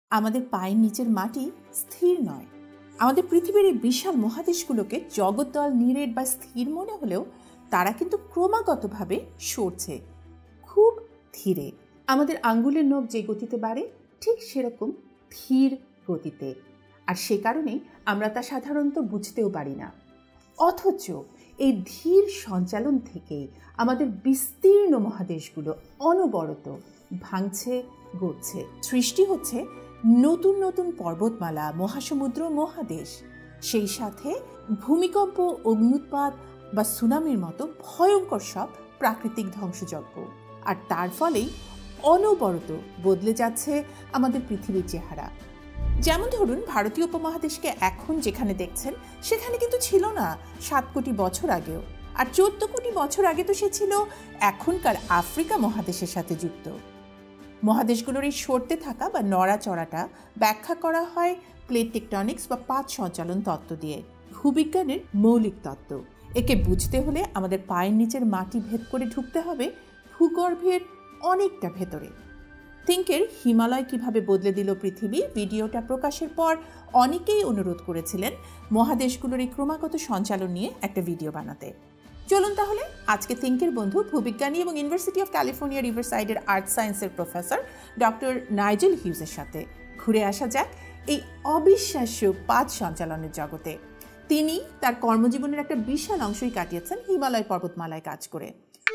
আমাদের পায়ের নিচের মাটি স্থির নয়। আমাদের পৃথিবীর এই বিশাল মহাদেশগুলোকে জগদ্দল নিরেট বা স্থির মনে হলেও তারা কিন্তু ক্রমাগতভাবে সরছে, খুব ধীরে। আমাদের আঙ্গুলের নখ যে গতিতে বাড়ে ঠিক সেরকম ধীর গতিতে, আর সে কারণেই আমরা তা সাধারণত বুঝতেও পারি না। অথচ এই ধীর সঞ্চালন থেকেই আমাদের বিস্তীর্ণ মহাদেশগুলো অনবরত ভাঙছে, গড়ছে, সৃষ্টি হচ্ছে নতুন নতুন পর্বতমালা, মহাসমুদ্র, মহাদেশ। সেই সাথে ভূমিকম্প, অগ্ন্যুৎপাত বা সুনামির মতো ভয়ঙ্কর সব প্রাকৃতিক ধ্বংসযজ্ঞ। আর তার ফলেই অনবরত বদলে যাচ্ছে আমাদের পৃথিবীর চেহারা। যেমন ধরুন, ভারতীয় উপমহাদেশকে এখন যেখানে দেখছেন সেখানে কিন্তু ছিল না 7 কোটি বছর আগেও, আর 14 কোটি বছর আগে তো সে ছিল এখনকার আফ্রিকা মহাদেশের সাথে যুক্ত। মহাদেশগুলোর এই সরতে থাকা বা নড়াচড়াটা ব্যাখ্যা করা হয় প্লেট টেকটনিক্স বা পাত সঞ্চালন তত্ত্ব দিয়ে, ভূবিজ্ঞানের মৌলিক তত্ত্ব। একে বুঝতে হলে আমাদের পায়ের নিচের মাটি ভেদ করে ঢুকতে হবে ভূগর্ভের অনেকটা ভেতরে। থিঙ্কের হিমালয় কিভাবে বদলে দিল পৃথিবী ভিডিওটা প্রকাশের পর অনেকেই অনুরোধ করেছিলেন মহাদেশগুলোর এই ক্রমাগত সঞ্চালন নিয়ে একটা ভিডিও বানাতে। চলুন তাহলে আজকে থিঙ্কের বন্ধু, ভূবিজ্ঞানী এবং ইউনিভার্সিটি অফ ক্যালিফোর্নিয়া রিভারসাইডের আর্থ সায়েন্সের প্রফেসর ডক্টর নাইজেল হিউজের সাথে ঘুরে আসা যাক এই অবিশ্বাস্য পাত সঞ্চালনের জগতে। তিনি তার কর্মজীবনের একটা বিশাল অংশই কাটিয়েছেন হিমালয় পর্বতমালায় কাজ করে।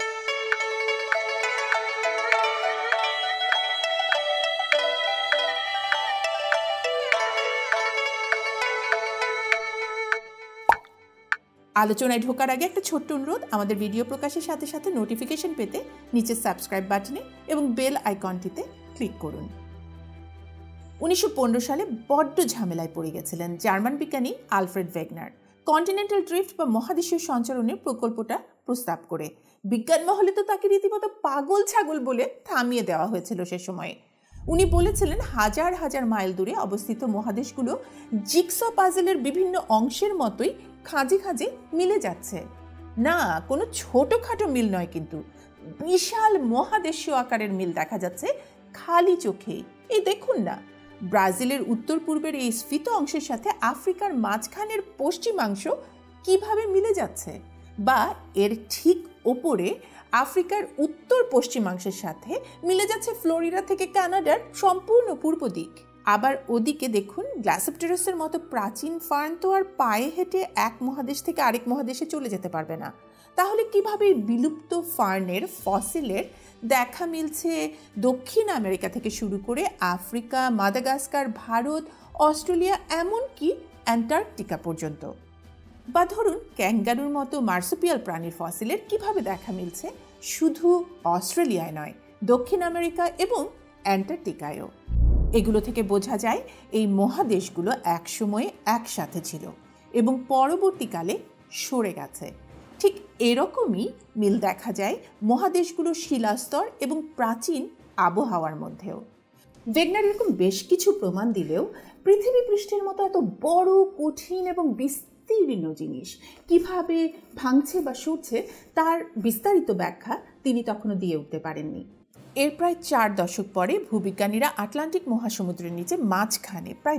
আলোচনায় ঢোকার আগে একটা ছোট্ট অনুরোধ, আমাদের ভিডিও প্রকাশের সাথে সাথে নোটিফিকেশন পেতে নিচে সাবস্ক্রাইব বাটনে এবং বেল আইকনটিতে ক্লিক করুন। 1915 সালে বড্ড ঝামেলায় পড়ে গেছিলেন জার্মান বিজ্ঞানী আলফ্রেড ওয়েগনার কন্টিনেন্টাল ড্রিফট বা মহাদেশীয় সঞ্চালনের প্রকল্পটা প্রস্তাব করে। বিজ্ঞান মহলে তো তাকে রীতিমতো পাগল ছাগল বলে থামিয়ে দেওয়া হয়েছিল সে সময়ে। উনি বলেছিলেন হাজার হাজার মাইল দূরে অবস্থিত মহাদেশগুলো জিগসো পাজেলের বিভিন্ন অংশের মতোই খাঁজে খাঁজে মিলে যাচ্ছে। না, কোনো ছোটখাটো মিল নয়, কিন্তু বিশাল মহাদেশীয় আকারের মিল দেখা যাচ্ছে খালি চোখে। এই দেখুন না, ব্রাজিলের উত্তর পূর্বের এই স্ফীত অংশের সাথে আফ্রিকার মাঝখানের পশ্চিমাংশ কিভাবে মিলে যাচ্ছে, বা এর ঠিক ওপরে আফ্রিকার উত্তর পশ্চিমাংশের সাথে মিলে যাচ্ছে ফ্লোরিডা থেকে কানাডার সম্পূর্ণ পূর্ব দিক। আবার ওদিকে দেখুন, গ্লাসোপটেরাসের মতো প্রাচীন ফার্ন তো আর পায়ে হেঁটে এক মহাদেশ থেকে আরেক মহাদেশে চলে যেতে পারবে না। তাহলে কিভাবে বিলুপ্ত ফার্নের ফসিলের দেখা মিলছে দক্ষিণ আমেরিকা থেকে শুরু করে আফ্রিকা, মাদাগাস্কার, ভারত, অস্ট্রেলিয়া, এমনকি অ্যান্টার্কটিকা পর্যন্ত? বা ধরুন, ক্যাঙ্গারুর মতো মার্সুপিয়াল প্রাণীর ফসিলের কিভাবে দেখা মিলছে শুধু অস্ট্রেলিয়ায় নয়, দক্ষিণ আমেরিকা এবং অ্যান্টার্কটিকায়ও। এগুলো থেকে বোঝা যায় এই মহাদেশগুলো একসময়ে একসাথে ছিল এবং পরবর্তীকালে সরে গেছে। ঠিক এরকমই মিল দেখা যায় মহাদেশগুলোর শিলাস্তর এবং প্রাচীন আবহাওয়ার মধ্যেও। ওয়েগনার এরকম বেশ কিছু প্রমাণ দিলেও পৃথিবী পৃষ্ঠের মতো এত বড়, কঠিন এবং বিস্তীর্ণ জিনিস কিভাবে ভাঙছে বা সরছে তার বিস্তারিত ব্যাখ্যা তিনি তখনও দিয়ে উঠতে পারেননি। এর প্রায় 4 দশক পরে ভূবিজ্ঞানীরা আটলান্টিক মহাসমুদ্রের নিচে মাঝখানে প্রায়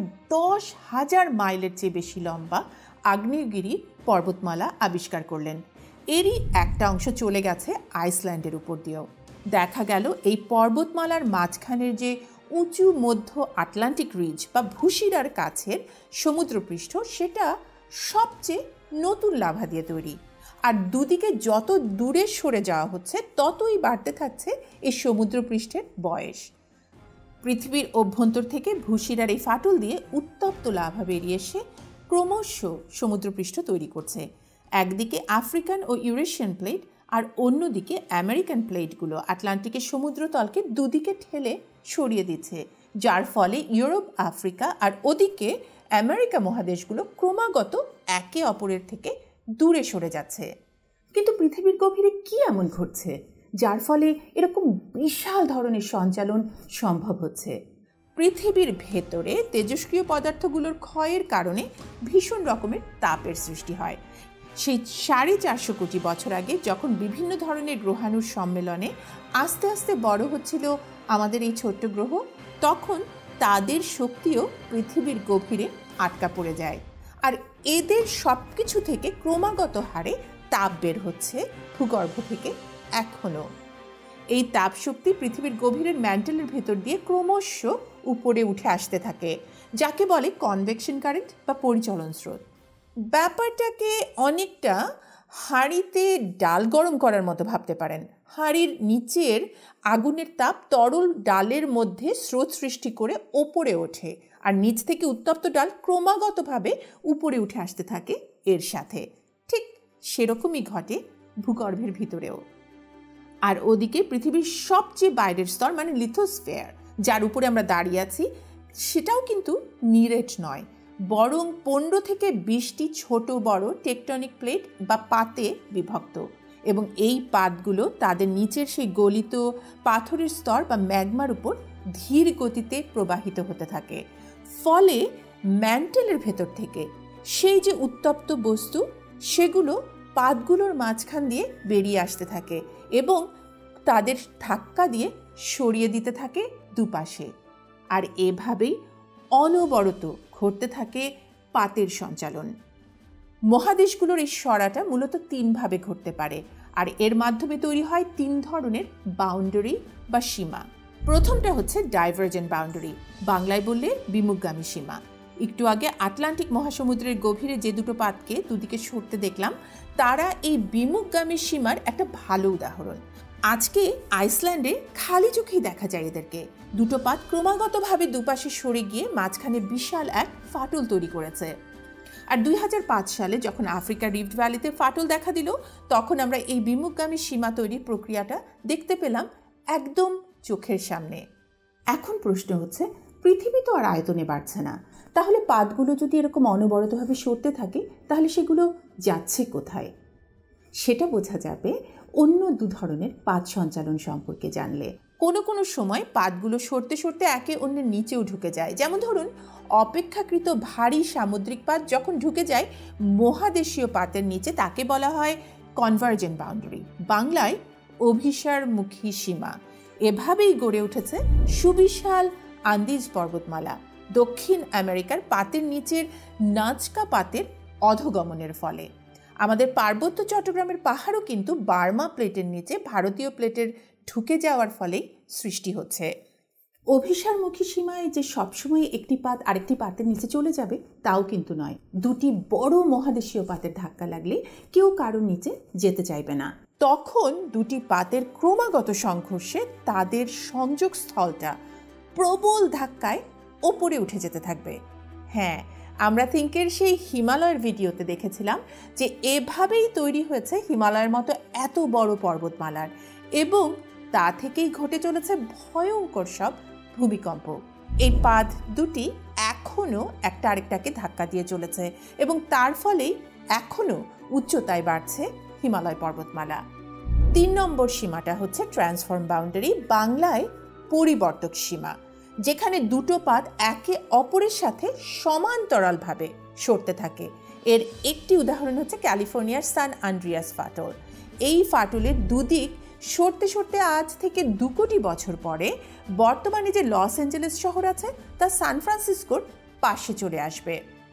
10,000 মাইলের চেয়ে বেশি লম্বা আগ্নেয়গিরি পর্বতমালা আবিষ্কার করলেন। এরই একটা অংশ চলে গেছে আইসল্যান্ডের উপর দিয়েও। দেখা গেল এই পর্বতমালার মাঝখানের যে উঁচু মধ্য আটলান্টিক রিজ বা ভূশিরার কাছের সমুদ্রপৃষ্ঠ, সেটা সবচেয়ে নতুন লাভা দিয়ে তৈরি। আর দুদিকে যত দূরে সরে যাওয়া হচ্ছে ততই বাড়তে থাকছে এই সমুদ্রপৃষ্ঠের বয়স। পৃথিবীর অভ্যন্তর থেকে ভূশিরার এই ফাটল দিয়ে উত্তপ্ত লাভা বেরিয়ে এসে ক্রমশ সমুদ্রপৃষ্ঠ তৈরি করছে। একদিকে আফ্রিকান ও ইউরেশিয়ান প্লেট, আর অন্যদিকে আমেরিকান প্লেটগুলো আটলান্টিকের সমুদ্রতলকে দুদিকে ঠেলে সরিয়ে দিচ্ছে, যার ফলে ইউরোপ, আফ্রিকা আর ওদিকে আমেরিকা মহাদেশগুলো ক্রমাগত একে অপরের থেকে দূরে সরে যাচ্ছে। কিন্তু পৃথিবীর গভীরে কি এমন ঘটছে যার ফলে এরকম বিশাল ধরনের সঞ্চালন সম্ভব হচ্ছে? পৃথিবীর ভেতরে তেজস্ক্রিয় পদার্থগুলোর ক্ষয়ের কারণে ভীষণ রকমের তাপের সৃষ্টি হয়। সেই 450 কোটি বছর আগে যখন বিভিন্ন ধরনের গ্রহাণুর সম্মেলনে আস্তে আস্তে বড় হচ্ছিল আমাদের এই ছোট্ট গ্রহ, তখন তাদের শক্তিও পৃথিবীর গভীরে আটকা পড়ে যায়। আর এদের সব কিছু থেকে ক্রমাগত হারে তাপ বের হচ্ছে ভূগর্ভ থেকে এখনও। এই তাপশক্তি পৃথিবীর গভীরের ম্যান্টেলের ভেতর দিয়ে ক্রমশ উপরে উঠে আসতে থাকে, যাকে বলে কনভেকশন কারেন্ট বা পরিচলন স্রোত। ব্যাপারটাকে অনেকটা হাঁড়িতে ডাল গরম করার মতো ভাবতে পারেন। হাঁড়ির নিচের আগুনের তাপ তরল ডালের মধ্যে স্রোত সৃষ্টি করে ওপরে ওঠে, আর নিচ থেকে উত্তপ্ত ডাল ক্রমাগতভাবে উপরে উঠে আসতে থাকে এর সাথে। ঠিক সেরকমই ঘটে ভূগর্ভের ভিতরেও। আর ওদিকে পৃথিবীর সবচেয়ে বাইরের স্তর মানে লিথোস্ফিয়ার, যার উপরে আমরা দাঁড়িয়ে আছি, সেটাও কিন্তু নিরেট নয়, বরং 15 থেকে 20টি ছোট বড় টেকটনিক প্লেট বা পাতে বিভক্ত। এবং এই পাতগুলো তাদের নিচের সেই গলিত পাথরের স্তর বা ম্যাগমার উপর ধীর গতিতে প্রবাহিত হতে থাকে। ফলে ম্যান্টেলের ভেতর থেকে সেই যে উত্তপ্ত বস্তু, সেগুলো পাতগুলোর মাঝখান দিয়ে বেরিয়ে আসতে থাকে এবং তাদের ধাক্কা দিয়ে সরিয়ে দিতে থাকে দুপাশে। আর এভাবেই অনবরত ঘটতে থাকে পাতের সঞ্চালন। মহাদেশগুলোর এই সরাটা মূলত 3 ভাবে ঘটতে পারে, আর এর মাধ্যমে তৈরি হয় 3 ধরনের বাউন্ডারি বা সীমা। প্রথমটা হচ্ছে ডাইভার্জেন্ট বাউন্ডারি, বাংলায় বললে বিমুখগামী সীমা। একটু আগে আটলান্টিক মহাসমুদ্রের গভীরে যে দুটো পাতকে দুদিকে সরতে দেখলাম, তারা এই বিমুখগামী সীমার একটা ভালো উদাহরণ। আজকে আইসল্যান্ডে খালি চোখেই দেখা যায় এদেরকে। দুটো পাত ক্রমাগতভাবে দুপাশে সরে গিয়ে মাঝখানে বিশাল এক ফাটল তৈরি করেছে। আর 2005 সালে যখন আফ্রিকার রিফট ভ্যালিতে ফাটল দেখা দিল, তখন আমরা এই বিমুখগামী সীমা তৈরির প্রক্রিয়াটা দেখতে পেলাম একদম চোখের সামনে। এখন প্রশ্ন হচ্ছে, পৃথিবী তো আর আয়তনে বাড়ছে না, তাহলে পাতগুলো যদি এরকম অনবরতভাবে সরতে থাকে, তাহলে সেগুলো যাচ্ছে কোথায়? সেটা বোঝা যাবে অন্য 2 ধরনের পাত সঞ্চালন সম্পর্কে জানলে। কোনো কোনো সময় পাতগুলো সরতে সরতে একে অন্যের নিচেও ঢুকে যায়। যেমন ধরুন, অপেক্ষাকৃত ভারী সামুদ্রিক পাত যখন ঢুকে যায় মহাদেশীয় পাতের নিচে, তাকে বলা হয় কনভার্জেন্ট বাউন্ডারি, বাংলায় অভিসারমুখী সীমা। এভাবেই গড়ে উঠেছে সুবিশাল আন্দিজ পর্বতমালা, দক্ষিণ আমেরিকার পাতের নিচের নাজকা পাতের অধোগমনের ফলে। আমাদের পার্বত্য চট্টগ্রামের পাহাড়ও কিন্তু বার্মা প্লেটের নিচে ভারতীয় প্লেটের ঢুকে যাওয়ার ফলেই সৃষ্টি হচ্ছে। অভিসারমুখী সীমায় যে সবসময় একটি পাত আরেকটি পাতের নিচে চলে যাবে তাও কিন্তু নয়। 2টি বড় মহাদেশীয় পাতের ধাক্কা লাগলে কেউ কারোর নিচে যেতে চাইবে না। তখন 2টি পাতের ক্রমাগত সংঘর্ষে তাদের সংযোগ স্থলটা প্রবল ধাক্কায় ওপরে উঠে যেতে থাকবে। হ্যাঁ, আমরা থিঙ্কের সেই হিমালয়ের ভিডিওতে দেখেছিলাম যে এভাবেই তৈরি হয়েছে হিমালয়ের মতো এত বড় পর্বতমালার, এবং তা থেকেই ঘটে চলেছে ভয়ঙ্কর সব ভূমিকম্প। এই পাত 2টি এখনও একটা আরেকটাকে ধাক্কা দিয়ে চলেছে, এবং তার ফলেই এখনও উচ্চতায় বাড়ছে হিমালয় পর্বতমালা। 3 নম্বর সীমাটা হচ্ছে ট্রান্সফর্ম বাউন্ডারি, বাংলায় পরিবর্তক সীমা, যেখানে 2টো পাত একে অপরের সাথে সমান্তরালভাবে সরতে থাকে। এর একটি উদাহরণ হচ্ছে ক্যালিফোর্নিয়ার সান আন্দ্রিয়াস ফাটল। এই ফাটলের দুদিক সরতে সরতে আজ থেকে 2 কোটি বছর পরে বর্তমানে যে লস অ্যাঞ্জেলেস শহর আছে তা সান ফ্রান্সিসকোর পাশে চলে আসবে।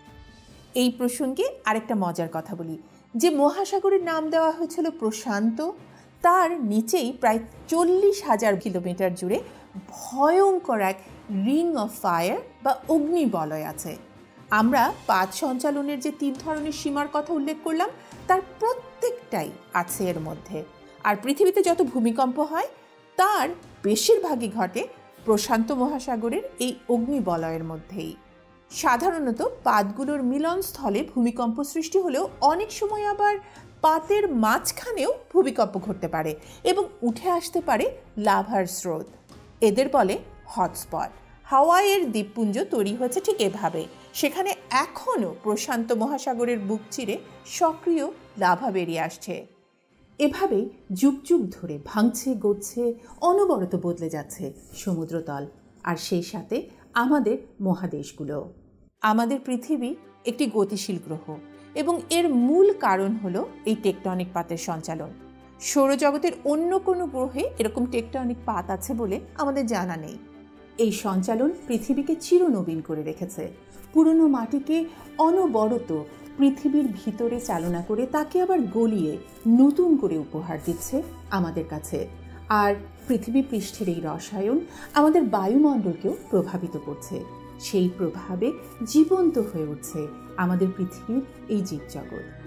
এই প্রসঙ্গে আরেকটা মজার কথা বলি, যে মহাসাগরের নাম দেওয়া হয়েছিল প্রশান্ত, তার নিচেই প্রায় 40,000 কিলোমিটার জুড়ে ভয়ঙ্কর এক রিং অফ ফায়ার বা অগ্নিবলয় আছে। আমরা পাত সঞ্চালনের যে 3 ধরনের সীমার কথা উল্লেখ করলাম, তার প্রত্যেকটাই আছে এর মধ্যে। আর পৃথিবীতে যত ভূমিকম্প হয় তার বেশিরভাগই ঘটে প্রশান্ত মহাসাগরের এই অগ্নিবলয়ের মধ্যেই। সাধারণত পাতগুলোর মিলনস্থলে ভূমিকম্প সৃষ্টি হলেও অনেক সময় আবার পাতের মাঝখানেও ভূমিকম্প ঘটতে পারে এবং উঠে আসতে পারে লাভার স্রোত। এদের বলে হটস্পট। হাওয়াইয়ের দ্বীপপুঞ্জ তৈরি হয়েছে ঠিক এভাবে। সেখানে এখনও প্রশান্ত মহাসাগরের বুক চিরে সক্রিয় লাভা বেরিয়ে আসছে। এভাবেই যুগ যুগ ধরে ভাঙছে, গড়ছে, অনবরত বদলে যাচ্ছে সমুদ্রতল, আর সেই সাথে আমাদের মহাদেশগুলো। আমাদের পৃথিবী একটি গতিশীল গ্রহ, এবং এর মূল কারণ হলো এই টেকটনিক পাতের সঞ্চালন। সৌরজগতের অন্য কোনো গ্রহে এরকম টেকটনিক পাত আছে বলে আমাদের জানা নেই। এই সঞ্চালন পৃথিবীকে চিরনবীন করে রেখেছে। পুরনো মাটিকে অনবরত পৃথিবীর ভিতরে চালনা করে তাকে আবার গলিয়ে নতুন করে উপহার দিচ্ছে আমাদের কাছে। আর পৃথিবী পৃষ্ঠের এই রসায়ন আমাদের বায়ুমণ্ডলকেও প্রভাবিত করছে। সেই প্রভাবে জীবন্ত হয়ে উঠছে আমাদের পৃথিবীর এই জীবজগৎ।